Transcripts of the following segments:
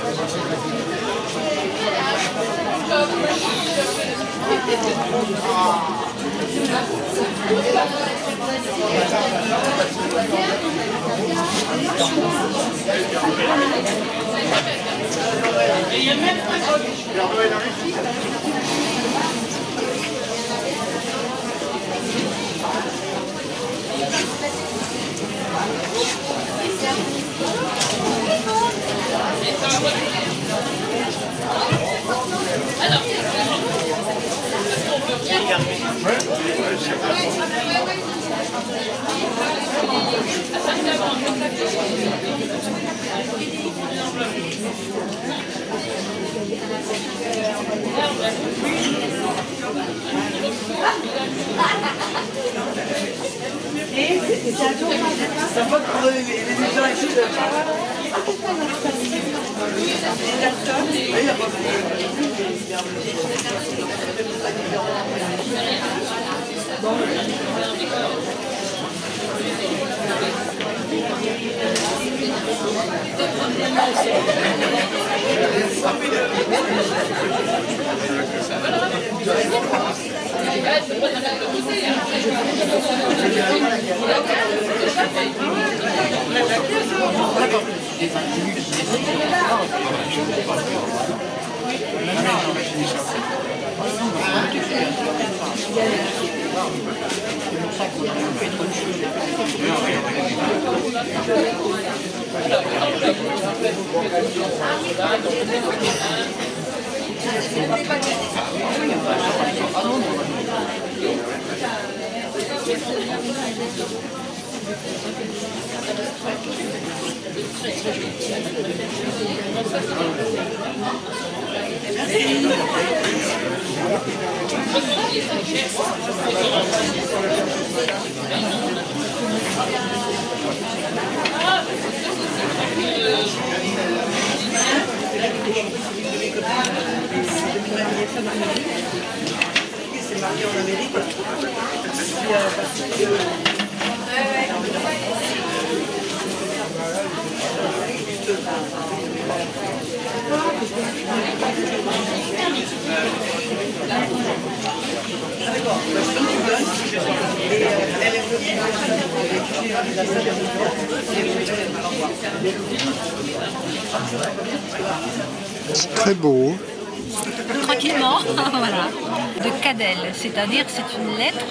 Très beau. Tranquillement, voilà, de Cadel, c'est-à-dire c'est une lettre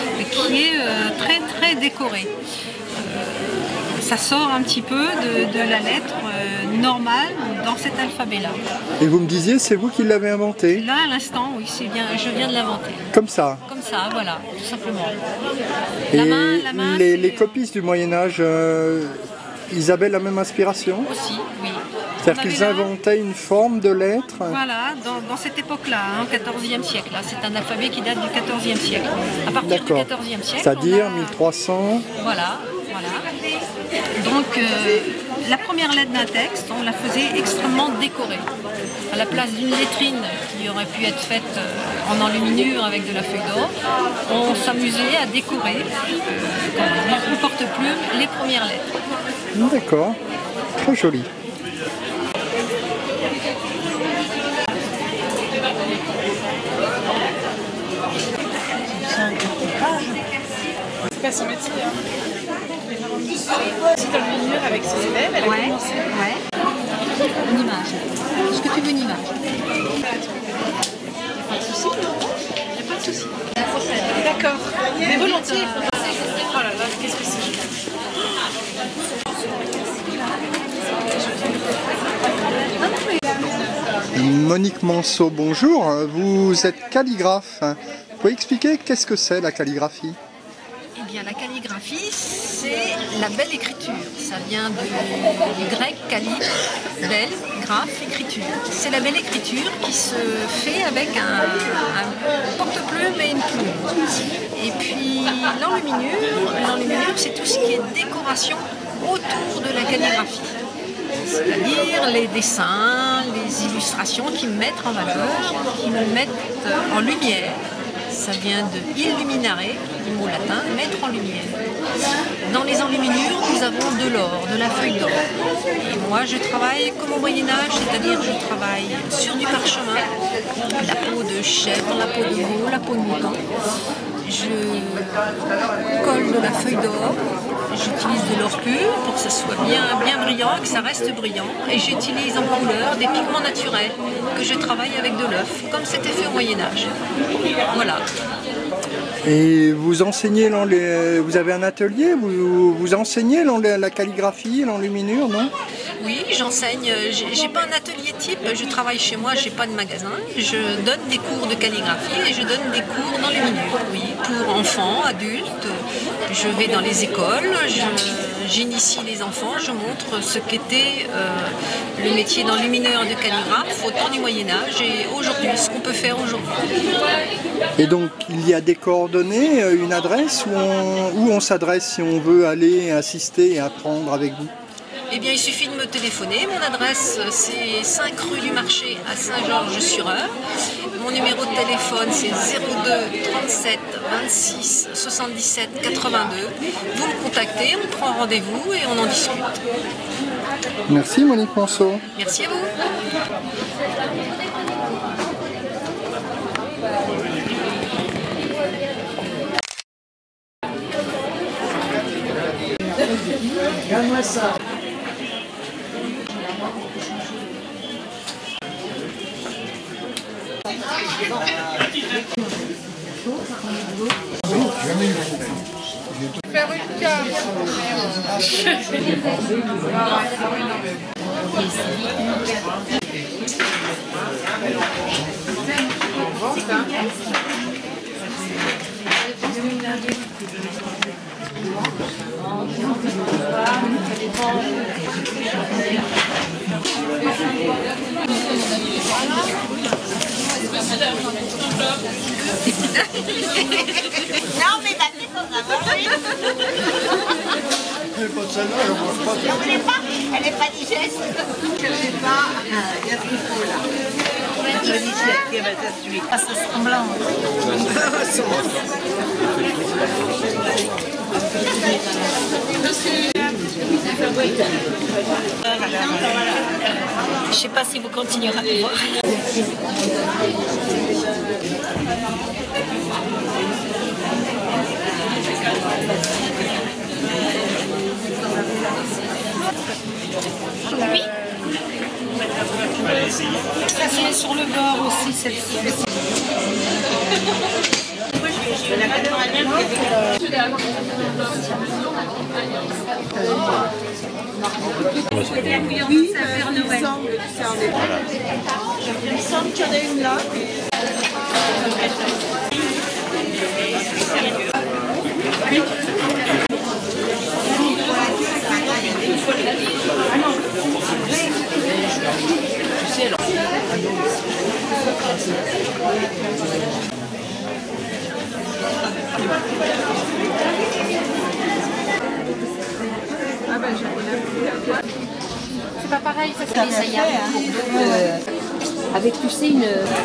qui est très très décorée. Ça sort un petit peu de la lettre normale dans cet alphabet-là. Et vous me disiez, c'est vous qui l'avez inventé? Là, à l'instant, oui, c'est bien, je viens de l'inventer. Comme ça? Comme ça, voilà, tout simplement. Et les copistes du Moyen-Âge, ils avaient la même inspiration? Aussi, oui. C'est-à-dire qu'ils inventaient une forme de lettre? Voilà, dans cette époque-là, hein, au XIVe siècle. C'est un alphabet qui date du XIVe siècle. À partir du XIVe siècle, c'est-à-dire 1300. Voilà, voilà. Donc, la première lettre d'un texte, on la faisait extrêmement décorée. À la place d'une lettrine qui aurait pu être faite en enluminure avec de la feuille d'or, on s'amusait à décorer le porte-plume, les premières lettres. D'accord, très joli. C'est pas son métier. C'est enluminure avec ses élèves, elle a commencé. Ouais. Une image. Est-ce que tu veux une image? Pas de souci, il n'y a pas de souci. D'accord, mais volontiers. Oh là là, qu'est-ce que c'est? Monique Manceau, bonjour. Vous êtes calligraphe. Vous pouvez expliquer qu'est-ce que c'est la calligraphie? Eh bien, la calligraphie, c'est la belle écriture. Ça vient du grec cali, belle, graphe, écriture. C'est la belle écriture qui se fait avec un porte-plume et une plume. Et puis l'enluminure, c'est tout ce qui est décoration autour de la calligraphie. C'est-à-dire les dessins, les illustrations qui mettent en valeur, qui mettent en lumière. Ça vient de illuminare, du mot latin, mettre en lumière. Dans les enluminures, nous avons de l'or, de la feuille d'or. Et moi, je travaille comme au Moyen-Âge, c'est-à-dire je travaille sur du parchemin, la peau de chèvre, la peau de veau, la peau de mouton. Je colle de la feuille d'or, j'utilise de l'or pur pour que ce soit bien brillant et que ça reste brillant. Et j'utilise en couleur des pigments naturels que je travaille avec de l'œuf, comme c'était fait au Moyen-Âge. Voilà. Et vous enseignez, vous avez un atelier, vous enseignez la calligraphie, l'enluminure, non? Oui, j'enseigne. J'ai pas un atelier type, je travaille chez moi, j'ai pas de magasin. Je donne des cours de calligraphie et je donne des cours d'enluminure, oui, pour enfants, adultes. Je vais dans les écoles, j'initie les enfants, je montre ce qu'était le métier d'enlumineur et de calligraphe au temps du Moyen-Âge et aujourd'hui, ce qu'on peut faire aujourd'hui. Et donc, il y a des coordonnées, une adresse où on s'adresse si on veut aller assister et apprendre avec vous? Eh bien, il suffit de me téléphoner. Mon adresse, c'est 5 rue du Marché à Saint-Georges-sur-Eure. Mon numéro de téléphone, c'est 02 37 26 77 82. Vous me contactez, on prend rendez-vous et on en discute. Merci Monique Manceau. Merci à vous. Regarde-moi ça. Faire une carte. Non, mais battez pour avoir. Elle n'est pas digeste. Je ne sais pas, il y a ce qu'il faut là. Je dis qui va s'assurer. Ah, ça sent blanc. Je ne sais pas si vous continuerez à me voir. Oui. Ça c'est sur le bord aussi, celle-ci. Oui, il me semble que c'est en état. Il me semble qu'il y en a une là. C'est pas pareil, ça c'est les saillards. Avec, tu sais, une...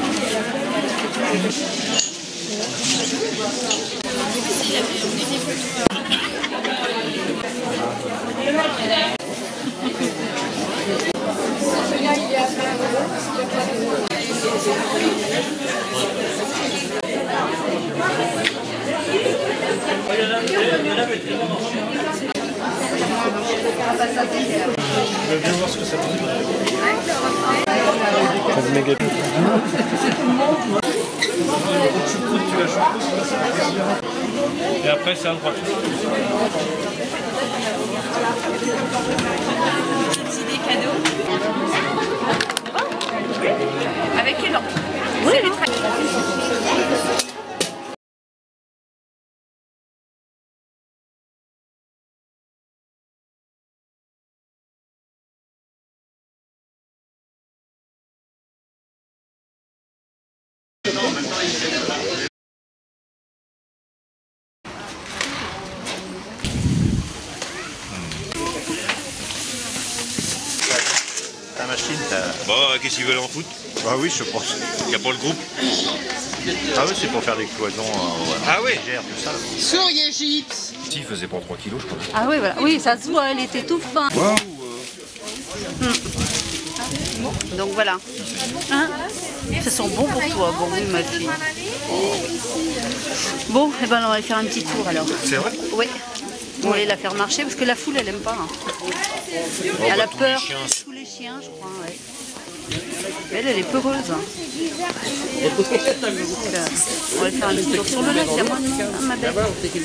Je vais bien voir ce que ça donne. Et après c'est un droit. C'est des cadeaux. Avec les lampes. Oui, les traits. Ta machine, t'as... Bon, qu'est-ce qu'ils veulent en foutre? Bah oui, je pense. Il n'y a pas le groupe? Ah oui, c'est pour faire des cloisons Ah oui. légères, tout ça. Souriez gypse. Si, il faisait pour 3 kilos, je crois. Ah oui, voilà. Oui, ça se voit, elle était tout fin. Wow. Donc voilà. Hein? Ça sent bon pour toi, bon oui ma fille. Bon, et ben on va aller faire un petit tour alors. C'est vrai? Oui. On va aller la faire marcher parce que la foule elle aime pas. Hein. Elle a peur. Tous les chiens, je crois. Ouais. Elle est peureuse. Hein. Donc, on va aller faire un petit tour sur le lac, c'est à moi, ma belle.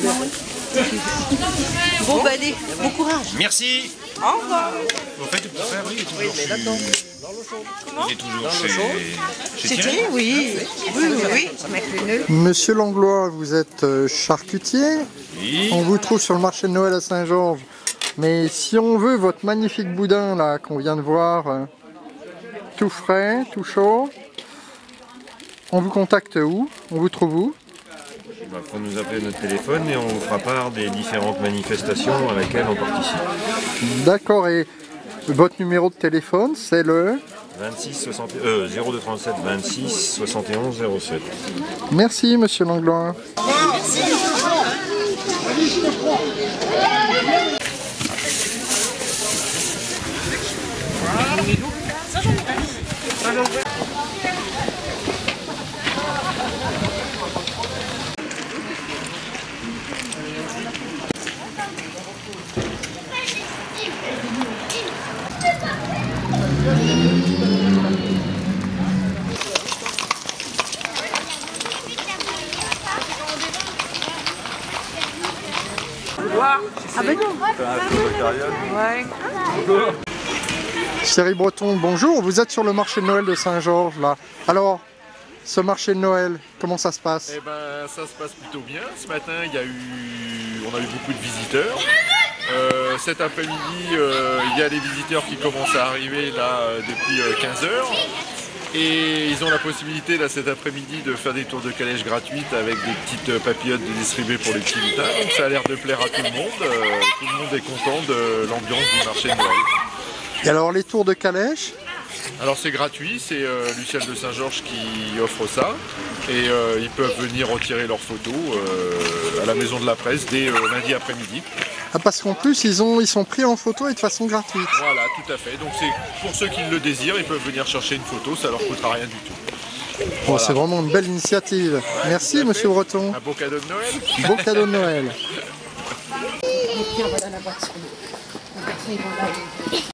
Bon bah allez, bon courage. Merci. Au revoir. Au fait, le petit frère, oui, il est toujours il est toujours chez Thierry. Oui. Monsieur Langlois, vous êtes charcutier. Oui. On vous trouve sur le marché de Noël à Saint-Georges. Mais si on veut votre magnifique boudin là qu'on vient de voir, tout frais, tout chaud, on vous contacte où? On vous trouve où? Il faut nous appeler notre téléphone et on vous fera part des différentes manifestations à laquelle on participe. D'accord, et votre numéro de téléphone, c'est le 0237 26 71 07. Merci, monsieur Langlois. Ah ben non. Ouais. Thierry Breton, bonjour. Vous êtes sur le marché de Noël de Saint-Georges là. Alors, ce marché de Noël, comment ça se passe? Eh ben, ça se passe plutôt bien. Ce matin, on a eu beaucoup de visiteurs. Cet après-midi, il y a les visiteurs qui commencent à arriver là depuis 15 h. Et ils ont la possibilité là cet après-midi de faire des tours de calèche gratuites avec des petites papillotes distribuées pour les petits lutins. Donc ça a l'air de plaire à tout le monde. Tout le monde est content de l'ambiance du marché de Noël. Et alors les tours de calèche? Alors c'est gratuit, c'est Luciel de Saint-Georges qui offre ça. Et ils peuvent venir retirer leurs photos à la maison de la presse dès lundi après-midi. Ah, parce qu'en plus ils sont pris en photo et de façon gratuite. Voilà, tout à fait. Donc c'est pour ceux qui le désirent, ils peuvent venir chercher une photo, ça leur coûtera rien du tout. Bon, Voilà. c'est vraiment une belle initiative. Merci monsieur Breton. Un beau cadeau de Noël. Beau cadeau de Noël.